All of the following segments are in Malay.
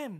PPM.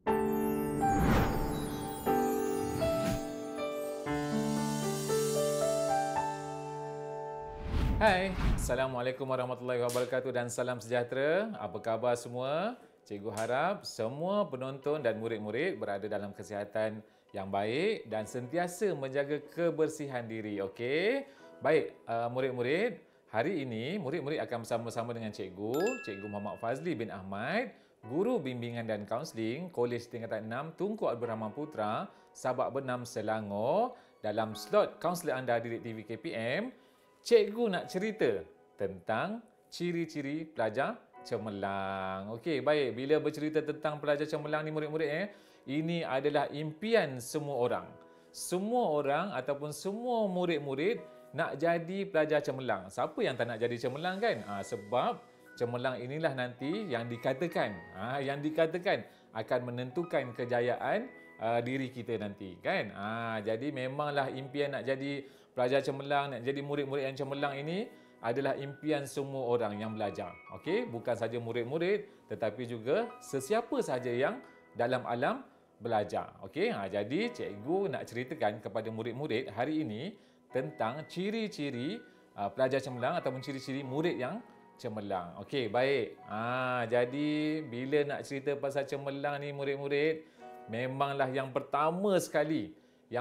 Hai, Assalamualaikum warahmatullahi wabarakatuh dan salam sejahtera. Apa khabar semua? Cikgu harap semua penonton dan murid-murid berada dalam kesihatan yang baik dan sentiasa menjaga kebersihan diri. Okey? Baik, murid-murid, hari ini murid-murid akan bersama-sama dengan Cikgu Muhammad Fazli bin Ahmad, Guru Bimbingan dan Kaunseling Kolej Tingkatan 6 Tunku Abdul Rahman Putra, Sabak Benam, Selangor dalam slot kaunselor anda Didik TV KPM. Cikgu nak cerita tentang ciri-ciri pelajar cemerlang. Okey, baik. Bila bercerita tentang pelajar cemerlang ni murid-murid, ini adalah impian semua orang. Semua orang ataupun semua murid-murid nak jadi pelajar cemerlang. Siapa yang tak nak jadi cemerlang kan? Sebab cemerlang inilah nanti yang dikatakan akan menentukan kejayaan diri kita nanti kan. Jadi memanglah impian nak jadi pelajar cemerlang, nak jadi murid-murid yang cemerlang ini adalah impian semua orang yang belajar. Okey, bukan saja murid-murid tetapi juga sesiapa sahaja yang dalam alam belajar. Okey, jadi cikgu nak ceritakan kepada murid-murid hari ini tentang ciri-ciri pelajar cemerlang ataupun ciri-ciri murid yang cemerlang. Okey, baik. Jadi bila nak cerita pasal cemerlang ni murid-murid, memanglah yang pertama sekali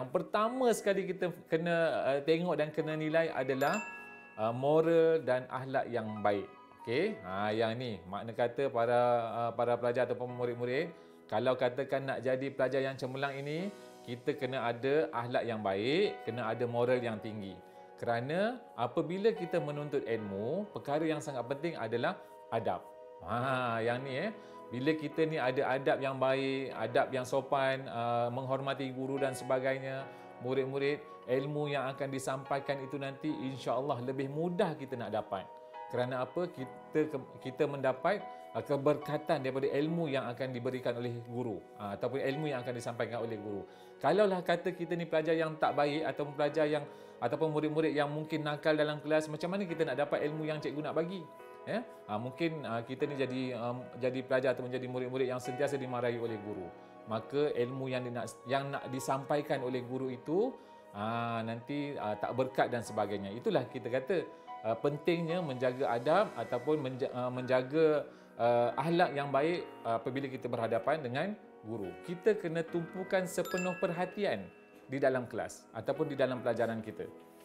kita kena tengok dan kena nilai adalah moral dan akhlak yang baik. Okey, yang ni makna kata para pelajar ataupun murid-murid, kalau katakan nak jadi pelajar yang cemerlang ini, kita kena ada akhlak yang baik, kena ada moral yang tinggi. Kerana apabila kita menuntut ilmu, perkara yang sangat penting adalah adab. Yang ni bila kita ni ada adab yang baik, adab yang sopan, menghormati guru dan sebagainya, murid-murid, ilmu yang akan disampaikan itu nanti insya-Allah lebih mudah kita nak dapat. Kerana apa? Kita mendapat keberkatan daripada ilmu yang akan diberikan oleh guru ataupun ilmu yang akan disampaikan oleh guru. Kalaulah kata kita ni pelajar yang tak baik ataupun pelajar yang ataupun murid-murid yang mungkin nakal dalam kelas, macam mana kita nak dapat ilmu yang cikgu nak bagi? Mungkin kita ni jadi pelajar atau menjadi murid-murid yang sentiasa dimarahi oleh guru. Maka ilmu yang nak disampaikan oleh guru itu nanti tak berkat dan sebagainya. Itulah kita kata pentingnya menjaga adab ataupun menjaga akhlak yang baik apabila kita berhadapan dengan guru. Kita kena tumpukan sepenuh perhatian di dalam kelas ataupun di dalam pelajaran kita.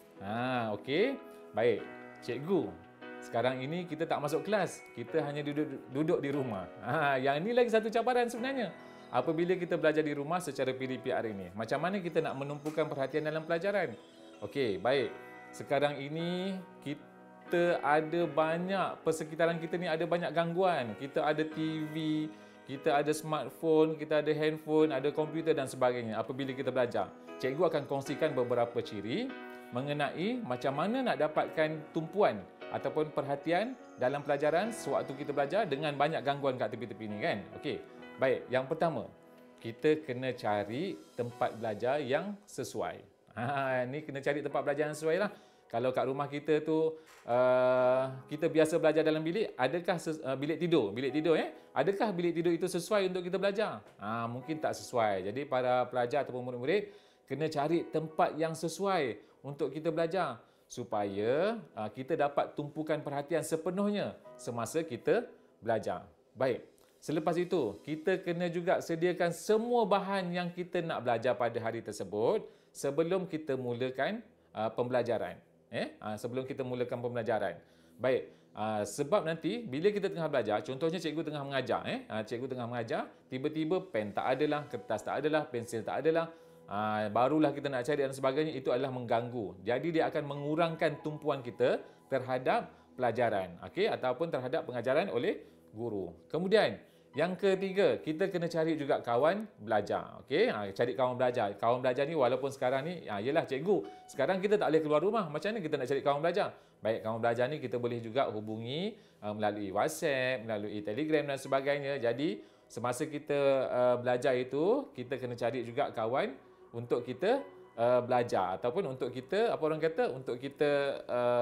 Okey. Baik. Cikgu, sekarang ini kita tak masuk kelas. Kita hanya duduk di rumah. Yang ini lagi satu cabaran sebenarnya. Apabila kita belajar di rumah secara PDPR ini, macam mana kita nak menumpukan perhatian dalam pelajaran? Okey, baik. Sekarang ini kita ada banyak, persekitaran kita ni ada banyak gangguan. Kita ada TV, kita ada smartphone, kita ada handphone, ada komputer dan sebagainya apabila kita belajar. Cikgu akan kongsikan beberapa ciri mengenai macam mana nak dapatkan tumpuan ataupun perhatian dalam pelajaran sewaktu kita belajar dengan banyak gangguan kat tepi-tepi ni kan. Okey. Baik, yang pertama, kita kena cari tempat belajar yang sesuai. Ni kena cari tempat belajar yang sesuai lah. Kalau kat rumah kita tu kita biasa belajar dalam bilik, adakah bilik tidur? Adakah bilik tidur itu sesuai untuk kita belajar? Mungkin tak sesuai. Jadi para pelajar ataupun murid-murid kena cari tempat yang sesuai untuk kita belajar supaya kita dapat tumpukan perhatian sepenuhnya semasa kita belajar. Baik. Selepas itu, kita kena juga sediakan semua bahan yang kita nak belajar pada hari tersebut sebelum kita mulakan pembelajaran. Sebelum kita mulakan pembelajaran. Baik. Sebab nanti bila kita tengah belajar, contohnya cikgu tengah mengajar, cikgu tengah mengajar, tiba-tiba pen tak adalah, kertas tak adalah, pensil tak adalah, barulah kita nak cari dan sebagainya, itu adalah mengganggu. Jadi dia akan mengurangkan tumpuan kita terhadap pelajaran, okey, ataupun terhadap pengajaran oleh guru. Kemudian yang ketiga, kita kena cari juga kawan belajar. Okey, cari kawan belajar. Kawan belajar ni walaupun sekarang ni, yalah cikgu, sekarang kita tak boleh keluar rumah. Macam mana kita nak cari kawan belajar? Baik, kawan belajar ni kita boleh juga hubungi melalui WhatsApp, melalui Telegram dan sebagainya. Jadi, semasa kita belajar itu, kita kena cari juga kawan untuk kita belajar ataupun untuk kita, apa orang kata, untuk kita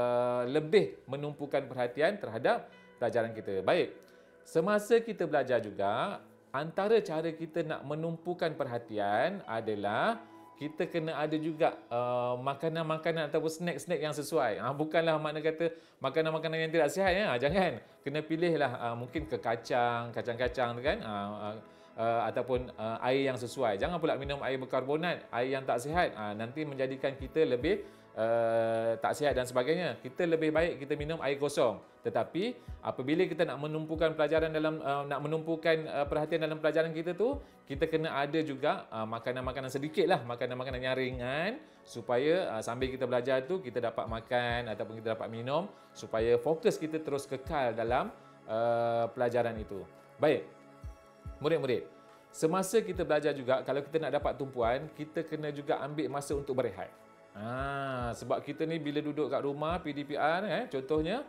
lebih menumpukan perhatian terhadap pelajaran kita. Baik. Semasa kita belajar juga, antara cara kita nak menumpukan perhatian adalah kita kena ada juga makanan-makanan ataupun snack-snack yang sesuai. Bukanlah makna kata makanan-makanan yang tidak sihat ya. Jangan. Kena pilihlah mungkin ke kacang-kacang tu kan. Ataupun air yang sesuai. Jangan pula minum air berkarbonat, air yang tak sihat. Nanti menjadikan kita lebih tak sihat dan sebagainya. Kita lebih baik kita minum air kosong. Tetapi apabila kita nak menumpukan pelajaran dalam nak menumpukan perhatian dalam pelajaran kita tu, kita kena ada juga makanan-makanan sedikitlah, makanan-makanan yang ringan supaya sambil kita belajar tu kita dapat makan ataupun kita dapat minum supaya fokus kita terus kekal dalam pelajaran itu. Baik. Murid-murid, semasa kita belajar juga, kalau kita nak dapat tumpuan, kita kena juga ambil masa untuk berehat. Sebab kita ni bila duduk kat rumah, PDPR, contohnya,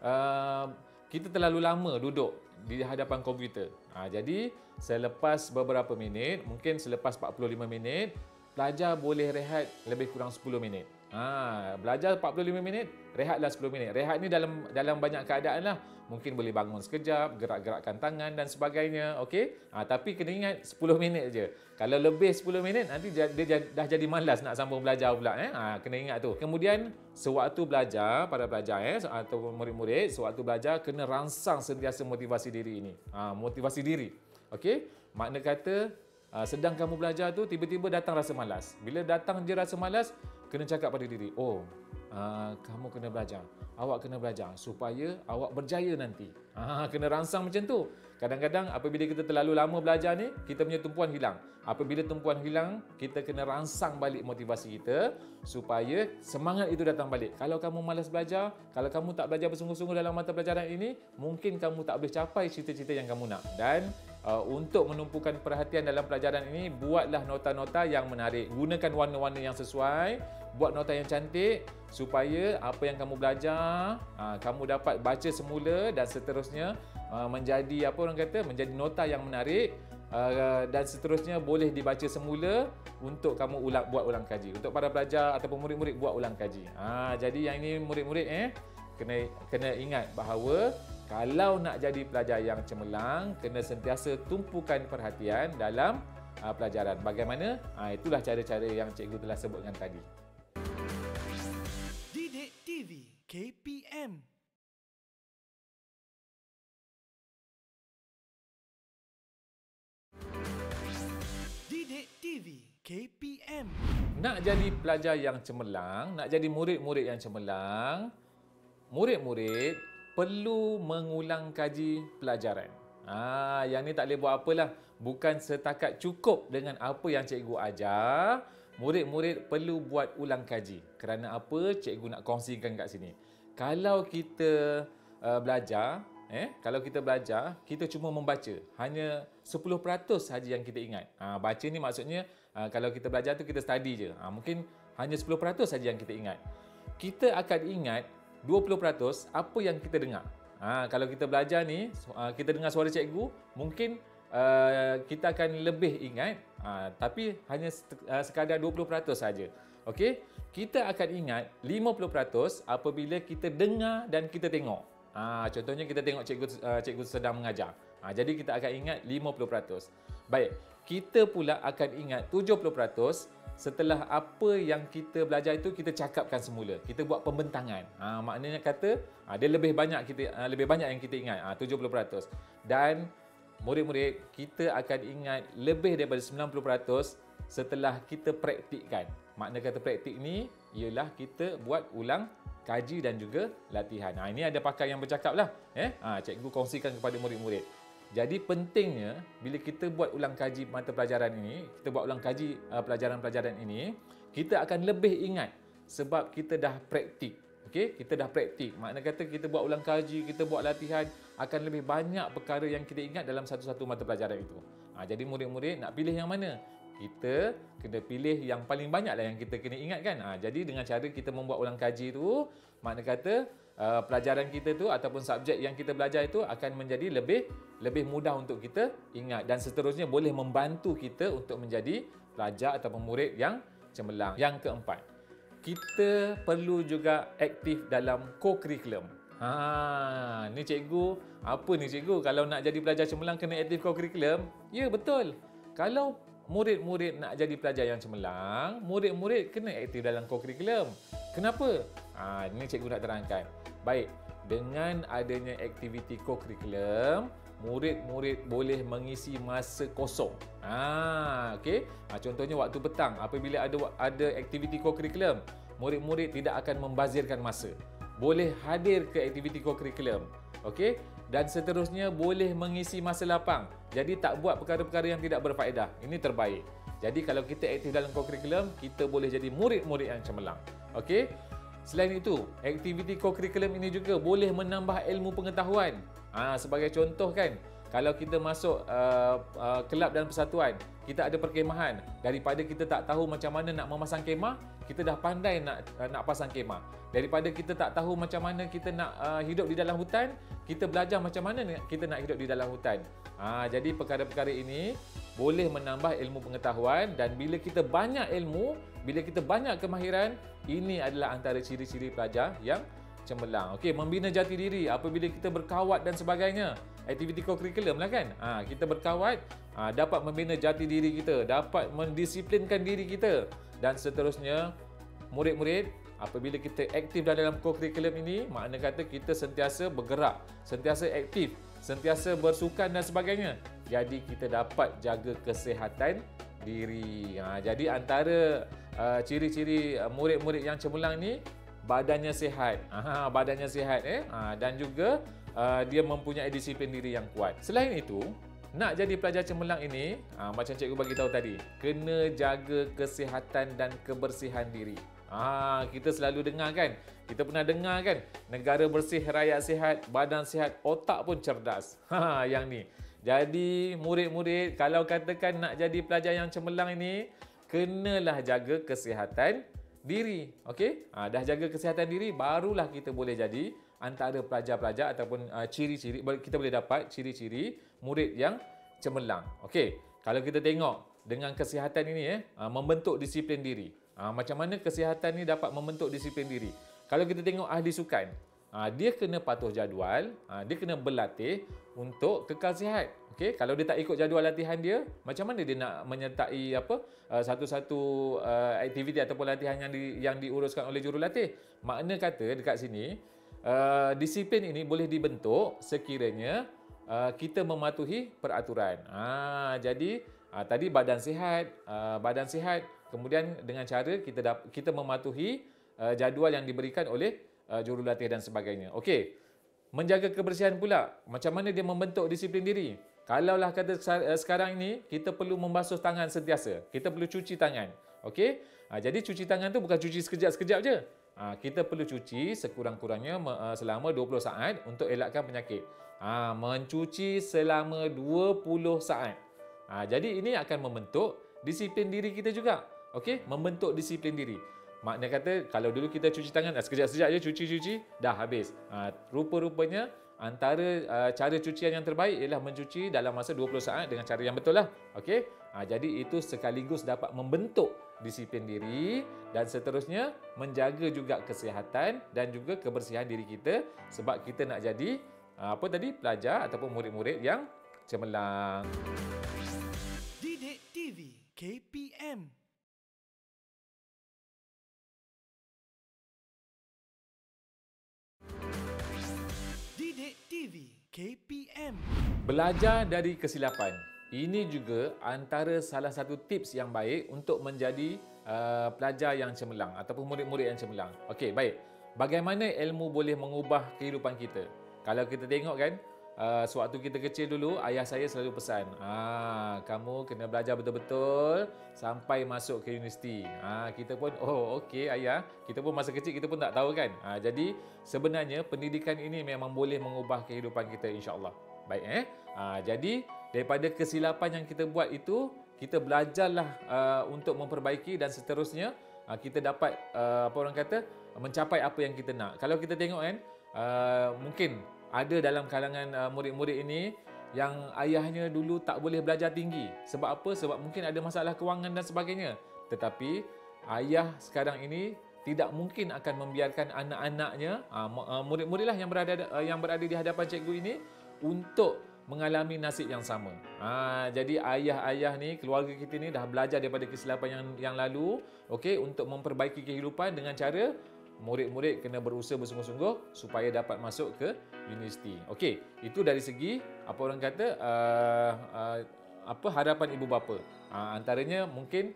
kita terlalu lama duduk di hadapan komputer. Jadi, selepas beberapa minit, mungkin selepas 45 minit, pelajar boleh rehat lebih kurang 10 minit. Belajar 45 minit, rehatlah 10 minit. Rehat ni dalam banyak keadaan lah. Mungkin boleh bangun sekejap, gerak-gerakkan tangan dan sebagainya. Okey? Tapi kena ingat 10 minit je. Kalau lebih 10 minit, nanti dia dah jadi malas nak sambung belajar pula. Kena ingat tu. Kemudian, sewaktu belajar, para pelajar atau murid-murid, sewaktu belajar, kena rangsang sentiasa motivasi diri ini. Motivasi diri. Okey? Makna kata, sedang kamu belajar tu, tiba-tiba datang rasa malas. Bila datang je rasa malas, kena cakap pada diri, kamu kena belajar. Awak kena belajar supaya awak berjaya nanti. Kena rangsang macam tu. Kadang-kadang apabila kita terlalu lama belajar ni, kita punya tumpuan hilang. Apabila tumpuan hilang, kita kena rangsang balik motivasi kita supaya semangat itu datang balik. Kalau kamu malas belajar, kalau kamu tak belajar bersungguh-sungguh dalam mata pelajaran ini, mungkin kamu tak boleh capai cita-cita yang kamu nak. Dan untuk menumpukan perhatian dalam pelajaran ini, buatlah nota-nota yang menarik. Gunakan warna-warna yang sesuai, buat nota yang cantik supaya apa yang kamu belajar, kamu dapat baca semula dan seterusnya menjadi menjadi nota yang menarik dan seterusnya boleh dibaca semula untuk kamu buat ulang kaji. Untuk para pelajar ataupun murid-murid buat ulang kaji. Jadi yang ini murid-murid kena ingat bahawa kalau nak jadi pelajar yang cemerlang, kena sentiasa tumpukan perhatian dalam pelajaran. Bagaimana? Itulah cara-cara yang cikgu telah sebutkan tadi. Didik TV KPM. Didik TV KPM. Nak jadi pelajar yang cemerlang, nak jadi murid-murid yang cemerlang, murid-murid perlu mengulang kaji pelajaran. Yang ni tak boleh buat apalah. Bukan setakat cukup dengan apa yang cikgu ajar, murid-murid perlu buat ulang kaji. Kerana apa? Cikgu nak kongsikan kat sini. Kalau kita belajar, kita cuma membaca. Hanya 10% sahaja yang kita ingat. Baca ni maksudnya, kalau kita belajar tu kita study je. Mungkin hanya 10% sahaja yang kita ingat. Kita akan ingat 20% apa yang kita dengar. Kalau kita belajar ni, kita dengar suara cikgu, mungkin kita akan lebih ingat, tapi hanya sekadar 20% saja. Okey? Kita akan ingat 50% apabila kita dengar dan kita tengok. Contohnya kita tengok cikgu sedang mengajar. Jadi kita akan ingat 50%. Baik, kita pula akan ingat 70% setelah apa yang kita belajar itu kita cakapkan semula. Kita buat pembentangan. Maknanya kata dia lebih banyak yang kita ingat, 70%. Dan murid-murid, kita akan ingat lebih daripada 90% setelah kita praktikkan. Makna kata praktik ni ialah kita buat ulang kaji dan juga latihan. Ini ada pakar yang bercakap lah. Cikgu kongsikan kepada murid-murid. Jadi pentingnya bila kita buat ulang kaji mata pelajaran ini, kita buat ulang kaji pelajaran-pelajaran ini, kita akan lebih ingat sebab kita dah praktik. Okey, kita dah praktik. Makna kata kita buat ulang kaji, kita buat latihan, akan lebih banyak perkara yang kita ingat dalam satu-satu mata pelajaran itu. Jadi murid-murid nak pilih yang mana? Kita kena pilih yang paling banyaklah yang kita kena ingat kan. Jadi dengan cara kita membuat ulang kaji tu, makna kata pelajaran kita tu ataupun subjek yang kita belajar itu akan menjadi lebih mudah untuk kita ingat dan seterusnya boleh membantu kita untuk menjadi pelajar ataupun murid yang cemerlang. Yang keempat, kita perlu juga aktif dalam co-curriculum. Ni cikgu, apa ni cikgu? Kalau nak jadi pelajar cemerlang kena aktif co-curriculum? Ya, betul. Kalau murid-murid nak jadi pelajar yang cemerlang, murid-murid kena aktif dalam co-curriculum. Kenapa? Ini cikgu nak terangkan. Baik, dengan adanya aktiviti co-curriculum, murid-murid boleh mengisi masa kosong. Okey. Contohnya waktu petang, apabila ada aktiviti co-curriculum, murid-murid tidak akan membazirkan masa. Boleh hadir ke aktiviti co-curriculum. Okey? Dan seterusnya boleh mengisi masa lapang. Jadi tak buat perkara-perkara yang tidak berfaedah. Ini terbaik. Jadi kalau kita aktif dalam co-curriculum, kita boleh jadi murid-murid yang cemerlang. Okey? Selain itu, aktiviti co-curriculum ini juga boleh menambah ilmu pengetahuan. Sebagai contoh kan, kalau kita masuk kelab dan persatuan, kita ada perkemahan. Daripada kita tak tahu macam mana nak memasang kemah, kita dah pandai nak pasang kemah. Daripada kita tak tahu macam mana kita nak hidup di dalam hutan, kita belajar macam mana kita nak hidup di dalam hutan. Jadi perkara-perkara ini boleh menambah ilmu pengetahuan, dan bila kita banyak ilmu, bila kita banyak kemahiran, ini adalah antara ciri-ciri pelajar yang cemerlang. Okey, membina jati diri apabila kita berkawat dan sebagainya. Aktiviti co-curriculum lah kan. Kita berkawat, dapat membina jati diri kita, dapat mendisiplinkan diri kita, dan seterusnya. Murid-murid, apabila kita aktif dalam co-curriculum ini, makna kata kita sentiasa bergerak, sentiasa aktif, sentiasa bersukan dan sebagainya. Jadi kita dapat jaga kesihatan diri. Jadi antara ciri-ciri murid-murid yang cemerlang ni, badannya sihat. Badannya sihat dan juga dia mempunyai disiplin diri yang kuat. Selain itu, nak jadi pelajar cemerlang ini, macam cikgu bagi tahu tadi, kena jaga kesihatan dan kebersihan diri. Kita selalu dengar kan, kita pernah dengar kan, negara bersih, rakyat sihat, badan sihat, otak pun cerdas. Yang ni. Jadi murid-murid, kalau katakan nak jadi pelajar yang cemerlang ini, kenalah jaga kesihatan diri. Okey? Dah jaga kesihatan diri, barulah kita boleh jadi antara pelajar-pelajar ataupun ciri-ciri, kita boleh dapat ciri-ciri murid yang cemerlang. Okey, kalau kita tengok dengan kesihatan ini membentuk disiplin diri. Macam mana kesihatan ni dapat membentuk disiplin diri? Kalau kita tengok ahli sukan, dia kena patuh jadual, dia kena berlatih untuk kekal sihat. Okey, kalau dia tak ikut jadual latihan dia, macam mana dia nak menyertai satu-satu aktiviti ataupun latihan yang diuruskan oleh jurulatih? Makna kata dekat sini, disiplin ini boleh dibentuk sekiranya kita mematuhi peraturan. Jadi tadi badan sihat, kemudian dengan cara kita mematuhi jadual yang diberikan oleh jurulatih dan sebagainya. Okey. Menjaga kebersihan pula, macam mana dia membentuk disiplin diri? Kalaulah kata sekarang ini kita perlu membasuh tangan sentiasa. Kita perlu cuci tangan. Okey? Jadi cuci tangan tu bukan cuci sekejap-sekejap je. Kita perlu cuci sekurang-kurangnya selama 20 saat untuk elakkan penyakit. Mencuci selama 20 saat. Jadi ini akan membentuk disiplin diri kita juga. Okey, membentuk disiplin diri. Makna kata kalau dulu kita cuci tangan sekejap-sekejap je cuci dah habis. Rupa-rupanya antara cara cucian yang terbaik ialah mencuci dalam masa 20 saat dengan cara yang betul lah. Okey. Jadi itu sekaligus dapat membentuk disiplin diri dan seterusnya menjaga juga kesihatan dan juga kebersihan diri kita sebab kita nak jadi pelajar ataupun murid-murid yang cemerlang. Didik TV KPM. Didik TV KPM. Belajar dari kesilapan. Ini juga antara salah satu tips yang baik untuk menjadi pelajar yang cemerlang ataupun murid-murid yang cemerlang. Okey, baik. Bagaimana ilmu boleh mengubah kehidupan kita? Kalau kita tengok kan, sewaktu kita kecil dulu, ayah saya selalu pesan, kamu kena belajar betul-betul sampai masuk ke universiti. Kita pun, okey ayah, kita pun masa kecil kita pun tak tahu kan. Jadi sebenarnya pendidikan ini memang boleh mengubah kehidupan kita insya-Allah. Baik jadi daripada kesilapan yang kita buat itu, kita belajarlah untuk memperbaiki dan seterusnya kita dapat mencapai apa yang kita nak. Kalau kita tengok kan, mungkin ada dalam kalangan murid-murid ini yang ayahnya dulu tak boleh belajar tinggi. Sebab apa? Sebab mungkin ada masalah kewangan dan sebagainya. Tetapi ayah sekarang ini tidak mungkin akan membiarkan anak-anaknya, murid-muridlah yang berada di hadapan cikgu ini untuk mengalami nasib yang sama. Jadi ayah-ayah ni, keluarga kita ni dah belajar daripada kesilapan yang lalu, okey, untuk memperbaiki kehidupan dengan cara murid-murid kena berusaha bersungguh-sungguh supaya dapat masuk ke universiti. Okey, itu dari segi apa orang kata harapan ibu bapa. Antaranya mungkin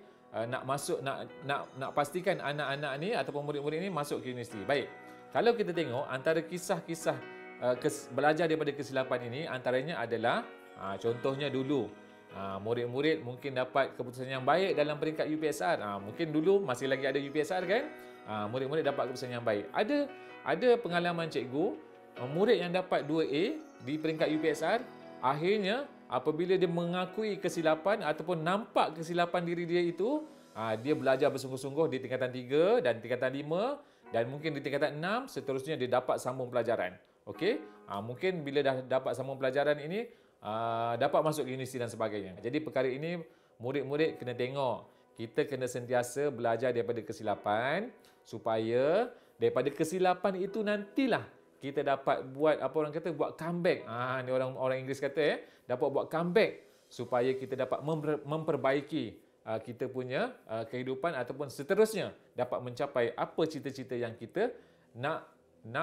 nak pastikan anak-anak ni ataupun murid-murid ni masuk ke universiti. Baik. Kalau kita tengok antara kisah-kisah belajar daripada kesilapan ini, antaranya adalah contohnya dulu murid-murid mungkin dapat keputusan yang baik dalam peringkat UPSR. Mungkin dulu masih lagi ada UPSR kan? Murid-murid dapat keputusan yang baik. Ada pengalaman cikgu, murid yang dapat 2A di peringkat UPSR, akhirnya apabila dia mengakui kesilapan ataupun nampak kesilapan diri dia itu, dia belajar bersungguh-sungguh di tingkatan 3 dan tingkatan 5 dan mungkin di tingkatan 6, seterusnya dia dapat sambung pelajaran. Okey, mungkin bila dah dapat sambung pelajaran ini, dapat masuk universiti dan sebagainya. Jadi perkara ini murid-murid kena tengok. Kita kena sentiasa belajar daripada kesilapan supaya daripada kesilapan itu nantilah kita dapat buat buat comeback. Ni orang Inggeris kata dapat buat comeback supaya kita dapat memperbaiki kita punya kehidupan ataupun seterusnya dapat mencapai apa cita-cita yang kita nak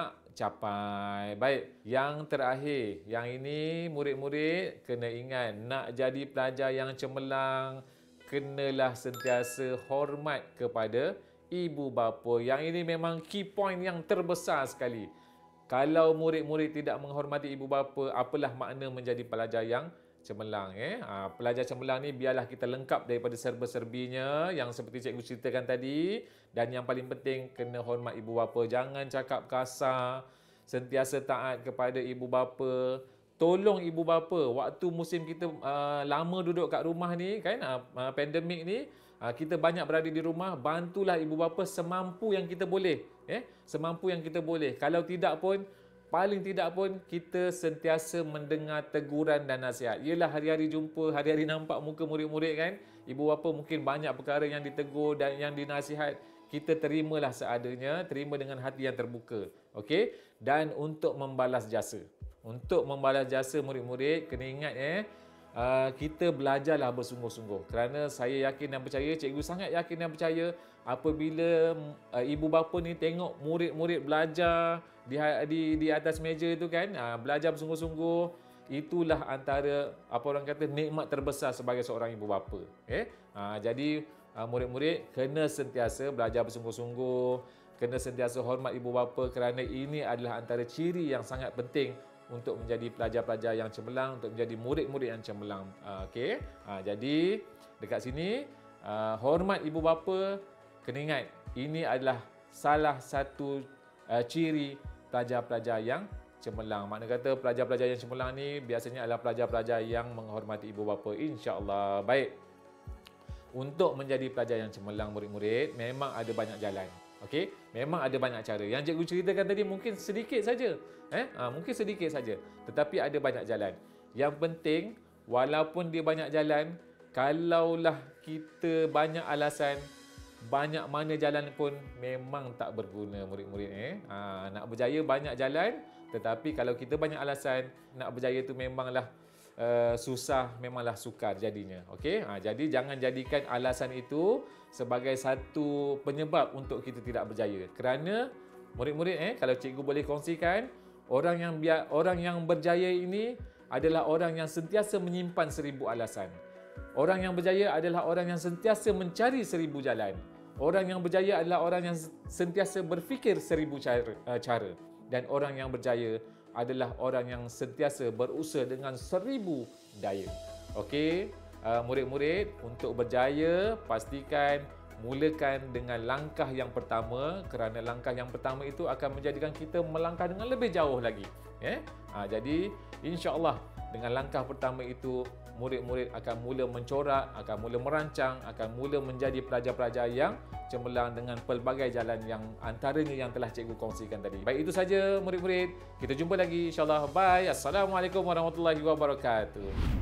capai. Baik, yang terakhir, yang ini murid-murid kena ingat, nak jadi pelajar yang cemerlang, kenalah sentiasa hormat kepada ibu bapa. Yang ini memang key point yang terbesar sekali. Kalau murid-murid tidak menghormati ibu bapa, apalah makna menjadi pelajar yang cemerlang? Pelajar cemerlang ni biarlah kita lengkap daripada serba-serbinya yang seperti cikgu ceritakan tadi. Dan yang paling penting, kena hormat ibu bapa. Jangan cakap kasar, sentiasa taat kepada ibu bapa. Tolong ibu bapa. Waktu musim kita lama duduk kat rumah ni kan, pandemik ni, kita banyak berada di rumah, bantulah ibu bapa semampu yang kita boleh. Semampu yang kita boleh. Kalau tidak pun, paling tidak pun kita sentiasa mendengar teguran dan nasihat. Yelah, hari-hari jumpa, hari-hari nampak muka murid-murid kan, ibu bapa mungkin banyak perkara yang ditegur dan yang dinasihat. Kita terimalah seadanya, terima dengan hati yang terbuka. Okey? Dan untuk membalas jasa. Untuk membalas jasa murid-murid, kena ingat kita belajarlah bersungguh-sungguh. Kerana saya yakin dan percaya, cikgu sangat yakin dan percaya, apabila ibu bapa ni tengok murid-murid belajar di atas meja itu kan, belajar bersungguh-sungguh, itulah antara nikmat terbesar sebagai seorang ibu bapa. Jadi murid-murid kena sentiasa belajar bersungguh-sungguh, kena sentiasa hormat ibu bapa kerana ini adalah antara ciri yang sangat penting untuk menjadi pelajar-pelajar yang cemerlang, untuk menjadi murid-murid yang cemerlang. Jadi dekat sini hormat ibu bapa, kena ingat ini adalah salah satu ciri pelajar-pelajar yang cemerlang. Makna kata pelajar-pelajar yang cemerlang ni biasanya adalah pelajar-pelajar yang menghormati ibu bapa, insya-Allah. Baik. Untuk menjadi pelajar yang cemerlang murid-murid, memang ada banyak jalan. Okey, memang ada banyak cara. Yang cikgu ceritakan tadi mungkin sedikit saja. Mungkin sedikit saja. Tetapi ada banyak jalan. Yang penting, walaupun dia banyak jalan, kalaulah kita banyak alasan, banyak mana jalan pun memang tak berguna murid-murid. Nak berjaya banyak jalan, tetapi kalau kita banyak alasan, nak berjaya tu memanglah susah, memanglah sukar jadinya. Okey, jadi jangan jadikan alasan itu sebagai satu penyebab untuk kita tidak berjaya. Kerana murid-murid kalau cikgu boleh kongsikan, orang yang berjaya ini adalah orang yang sentiasa menyimpan 1000 alasan. Orang yang berjaya adalah orang yang sentiasa mencari 1000 jalan. Orang yang berjaya adalah orang yang sentiasa berfikir 1000 cara. Dan orang yang berjaya adalah orang yang sentiasa berusaha dengan 1000 daya. Okey, murid-murid, untuk berjaya pastikan mulakan dengan langkah yang pertama, kerana langkah yang pertama itu akan menjadikan kita melangkah dengan lebih jauh lagi. Jadi insya-Allah dengan langkah pertama itu murid-murid akan mula mencorak, akan mula merancang, akan mula menjadi pelajar-pelajar yang cemerlang dengan pelbagai jalan yang antaranya yang telah cikgu kongsikan tadi. Baik, itu saja murid-murid. Kita jumpa lagi insya-Allah. Bye. Assalamualaikum warahmatullahi wabarakatuh.